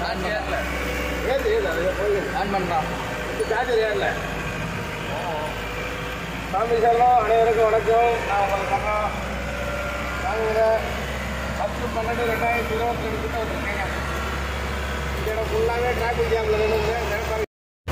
On பண்ணலாம். Charger ஏறல. சாமி சாரம் அனைவருக்கும் வணக்கம். நான் உங்கள் பக்கம் வாங்குகிற 10/12/2022 கிட்ட வந்துருக்கேங்க. இந்த இடம் ஃபுல்லாகவே டிராஃபிக் ஜாமில் நின்றுங்க.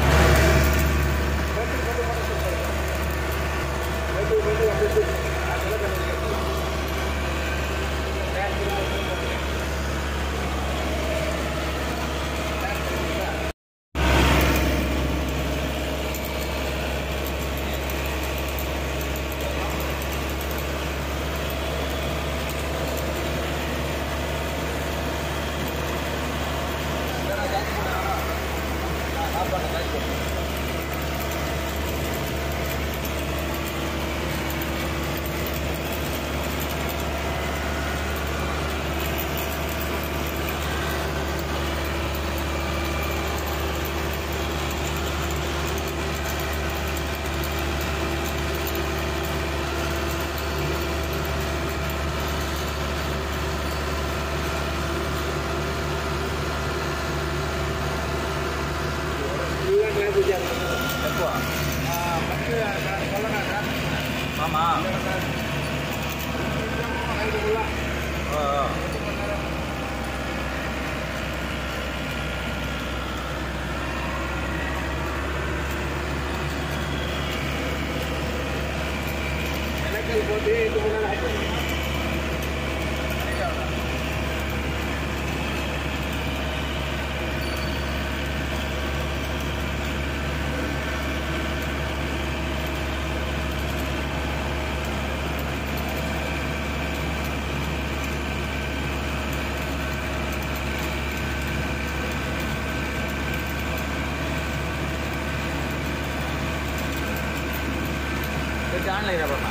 ஆமாம். எனக்கல் போட்டு இது முன்னாடி ஆன்ல இதை பண்ணலாம்.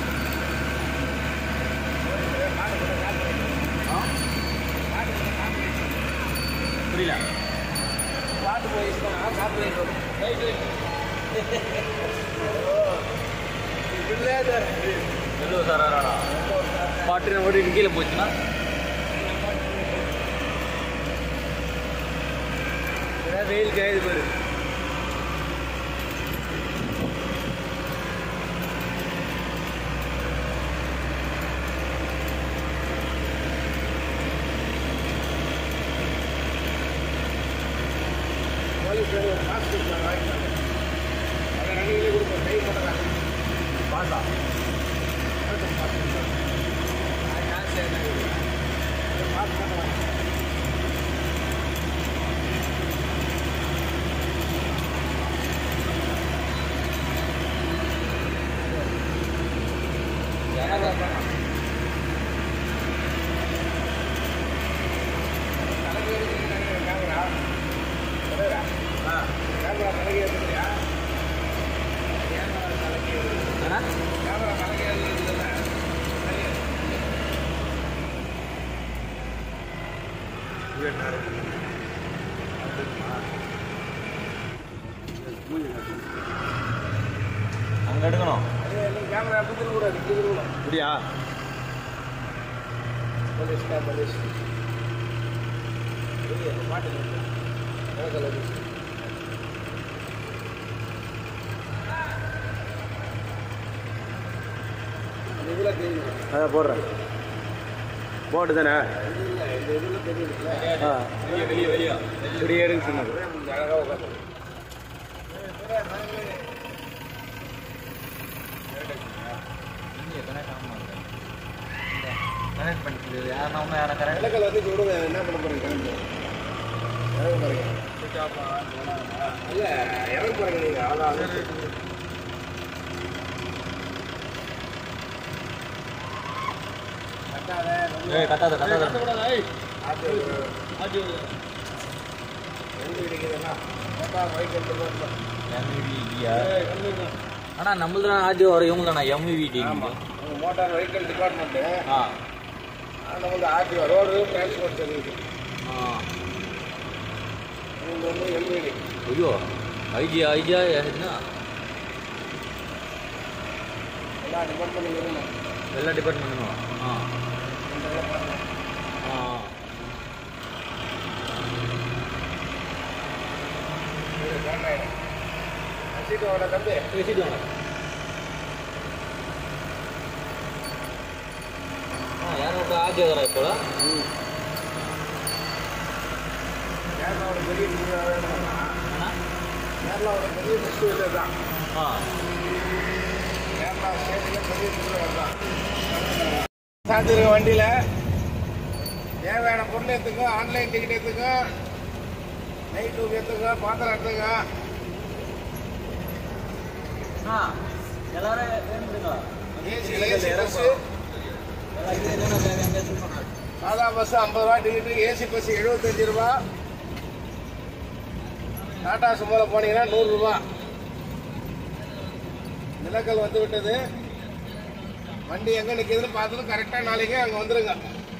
புரியல. பாட்டு போயிடுச்சுன்னா காப்பிரைட் வரும். எவ்வளோ சார் ஆறாடா பாட்டு ஓடிட்டு கீழே போச்சுன்னா வெயில் காயுது பாரு. மாஸ்க் கொடுத்தாங்க, வாங்கிட்டாங்க. அதை 2 கிலோ கொடுப்போம். கை போட்டுறாங்க. பாட்டா மாஸ்க் போட்டுறாங்க. அங்கே எடுக்கணும். கேமரா புதுன்னு கூட அப்படியா? அதான் போடுறேன். போட்டு தானே வெளியே இப்படி எடுக்க சொன்னது. அழகாக உட்காந்து கனெக்ட் பண்ணிட்டு யாரும் கனெக்ட் விளக்கல் வந்து விடுங்க. என்ன பண்ண போறீங்க? இறங்க போறீங்க இல்லை, இறங்க போறீங்க நீங்கள். அதான் கத்தாத ஆனால் நம்மளது தான் ஆர்டிஓ வர இவங்க தானே எம்விடி. Motor vehicle department. ஆ நம்மளது ஆர்டிஓ ரோடு டிரான்ஸ்போர்ட் சர்வீஸ். இவங்க வந்து எம்விடி. ஐயோ ஐஜியா என்ன எல்லா டிபார்ட்மெண்ட்டும் எல்லா டிபார்ட்மெண்ட்டும். சீட்டு வாங்க தம்பி. சீட்டு வாங்க. யாரும் ஆட்சி வரா இப்போ கேரளாவோட பெரிய கேரளாவோட பெரிய ஃபெஸ்டிவல் தான். கேரளா ஸ்டேட்டில் பெரிய ஃபெஸ்டிவல் தான். சாத்திருக்க வண்டியில் தேவையான பொருள் எடுத்துக்கோ, ஆன்லைன் டிக்கெட் எடுத்துக்கோ, நைட் டூப் எடுத்துக்கோ, பாத்திரம் எடுத்துக்கோ. எல்லாரும் ஏசி பஸ்ஸு சாதா பஸ் 50 ரூபா டிக்கெட்டு, ஏசி பஸ் 75 ரூபா, டாடா சுமோல போனீங்கன்னா 100 ரூபா. நிலக்கல் வந்து விட்டது. வண்டி எங்கே நிற்கிதுன்னு பார்த்துட்டு கரெக்டாக நாளைக்கு அங்கே வந்துடுங்க.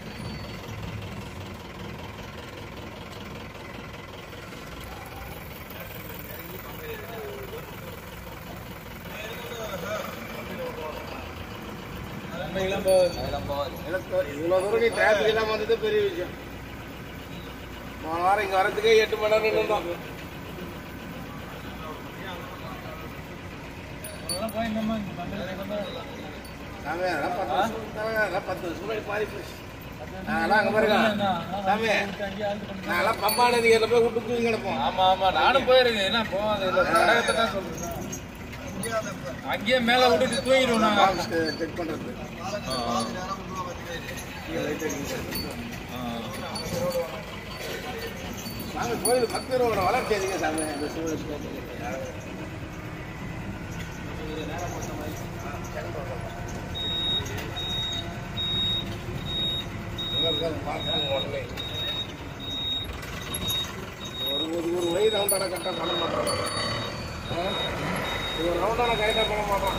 இவ்வளோ தூரம் நீ டிராஃபிக் இல்லாமல் வந்தது பெரிய விஷயம். போன வாரம் இங்கே வரதுக்கே 8 மணி நேரம் நின்றுந்தோம். சாமி அதெல்லாம் 10 வருஷம் முன்னாடி மாறி போச்சு. நாங்களாம் அங்கே பாருங்க சாமி, நாங்களாம் பம்பா நதி ஏரியில் போய் விட்டு தூங்கி கிடப்போம். ஆமா ஆமா, நானும் போயிருக்கேன். என்ன போகாது இல்லை, கடகத்தை தான் சொல்றேன். அங்கேயே மேலே விட்டுட்டு தூங்கிடுவோம் நாங்கள். செக் பண்ணுறது சாமி கோயில் பக்தரோட வளர்ச்சி அதிக சாமி. அந்த சூழல் ஒரு வழி ரவுண்டான கரெக்டாக பண்ண மாட்டோம். ஒரு ரவுண்டான கரெக்டாக பண்ண மாட்டோம்.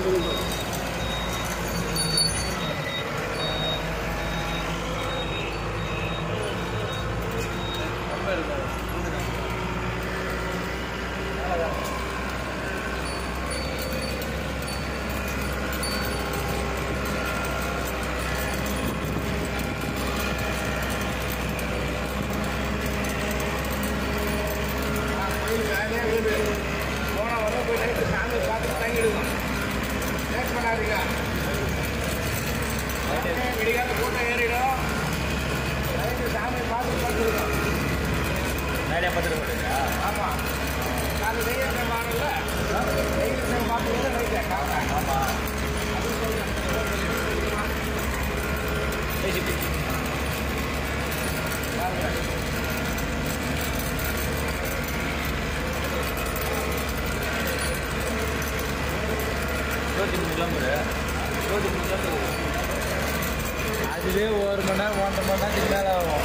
போன வர போய் நைட்டு சாமி பார்த்து தங்கிடுவோம். லேட் பண்ணாதீங்க. விடிகால கூட்டம் ஏறிடும். நைட்டு சாமி பார்த்து பார்த்துருக்கோம். நிறைய பார்த்துட்டு ஆமாம், நாங்கள் நெய்யத்தை வாங்கல. நெய்யத்தை பார்த்துட்டு நைட்டு ஆமாம். அதுவே 1 மணி நேரம் 1.5 மணி நேரத்துக்கு மேலே ஆகும்.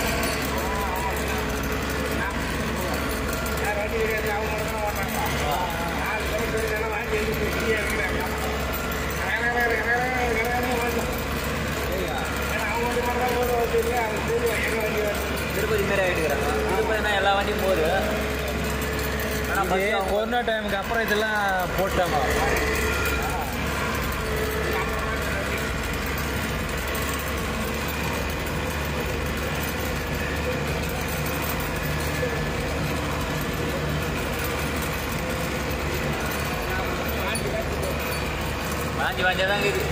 வண்டி கிடையாது, அவங்க மட்டும் தான் ஓட்டாங்க. 4 பேர் வாங்கி எழுதி இருக்கிறாங்க. திருப்பதி மாரி ஆகிட்டுக்கிறாங்க. திருப்பதினா எல்லா வண்டியும் போகுது. ஆனால் கொரோனா டைமுக்கு அப்புறம் இதெல்லாம் போட்டாங்க. வாங்கி வாங்கியதாங்க இது.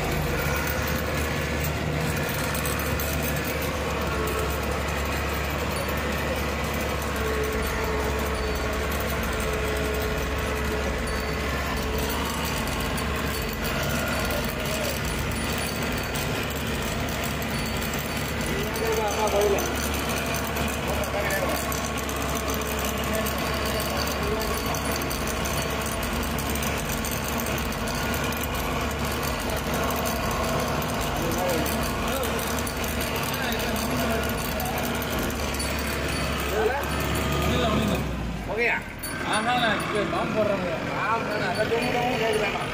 ஓகேயா? ஆமாங்க, பாம்பு போடுறாங்க. ஆமாம், அதை தும்முறவும் கேட்குறாங்க.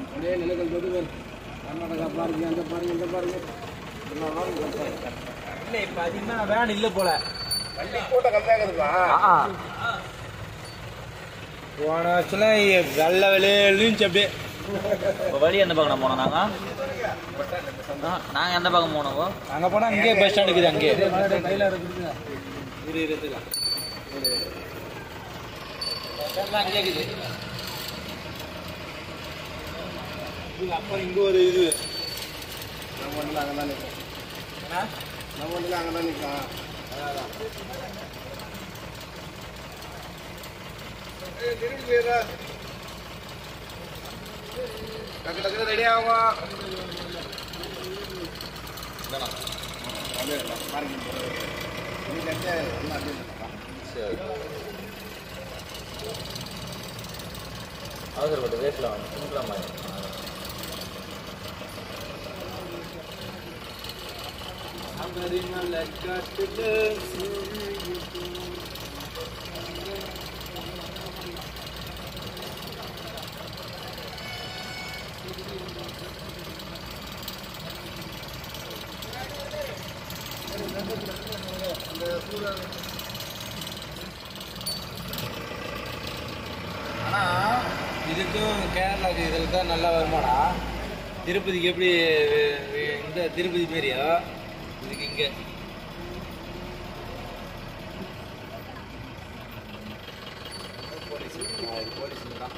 அப்படியே நிலக்கல் தொடுங்க. கர்நாடகா பாருங்க, அந்த பாருங்க, இந்த பாருங்க. எல்லா வாரம் இல்லை இப்போ அதிகமாக வேன் இல்லை போல. வண்டி கூட்டம் கம்மியாக இருக்குப்பா. போன வருஷம்லாம் வெள்ளை வெளியேச்சு அப்படியே. இப்போ வழி எந்த பக்கம் போனோம் நாங்கள்? நாங்கள் எந்த பக்கம் போனோம்? அங்கே போனால் அங்கேயே பஸ் ஸ்டாண்ட் இருக்குது. அங்கேயே கையில் இருக்குதுங்க. இருக்குதா அங்கேயே இருக்குது. அப்புறம் இங்கே ஒரு இது நம்ம ஒன்றில் அங்கே தான் நிற்கும். நம்ம ஒன்றில் அங்கே தான் நிற்கும். அதான் திரும்பி போயிடுறா. டக்கு டக்குனு ரெடி ஆகும். அவசரப்பட்டு வேஸ்ட்ல வாங்க சிம்பிளாக மாதிரி. ஆனால் இதுக்கும் கேரளாவுக்கு இதில் தான் நல்லா வருமானா. திருப்பதிக்கு எப்படி இந்த திருப்பதி மாரியா இதுக்கு இங்கே போலீஸ் தான்.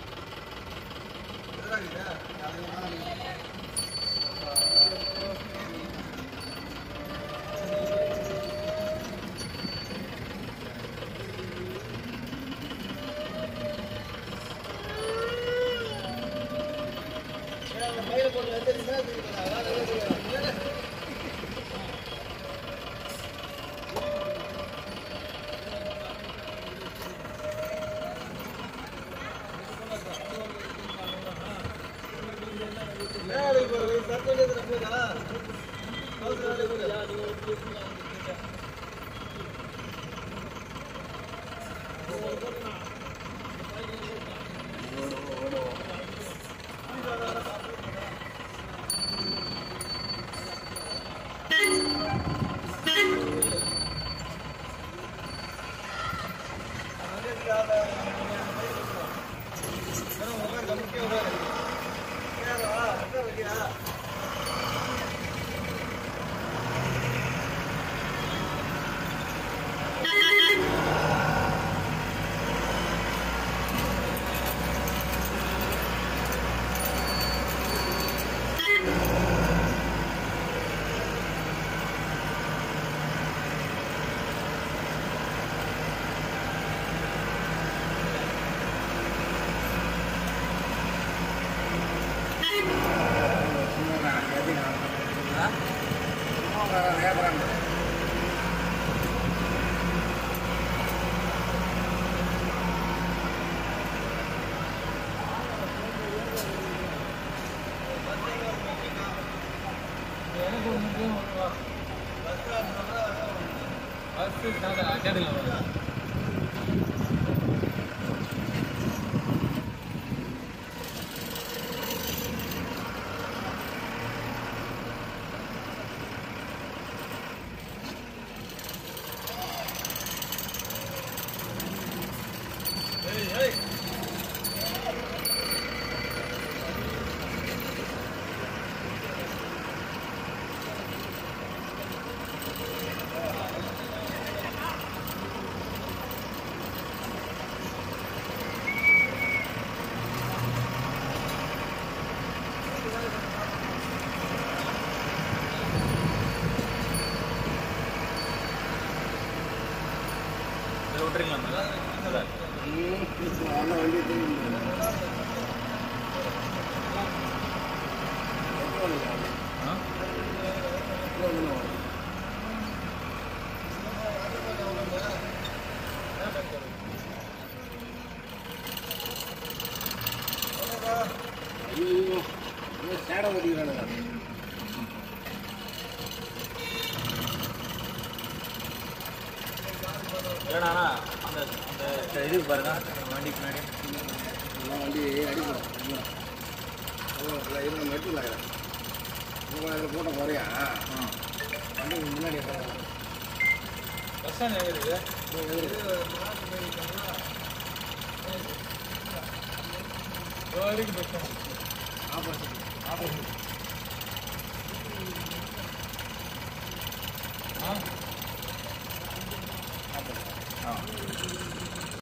சேடம் ஓட்டிக்கிறானுங்க. ஏன்னா அந்த அந்த இது பாருங்க வண்டி பின்னாடி வண்டி அடிப்போம். இருங்க மெட்டுல இதில் கூட்டம் குறையா வண்டி முன்னாடி பஸ் ஸ்டாண்ட் எங்கே இருக்குது வரைக்கும் பஸ் ஸ்டாண்ட் ஆப்போசிட் ஆ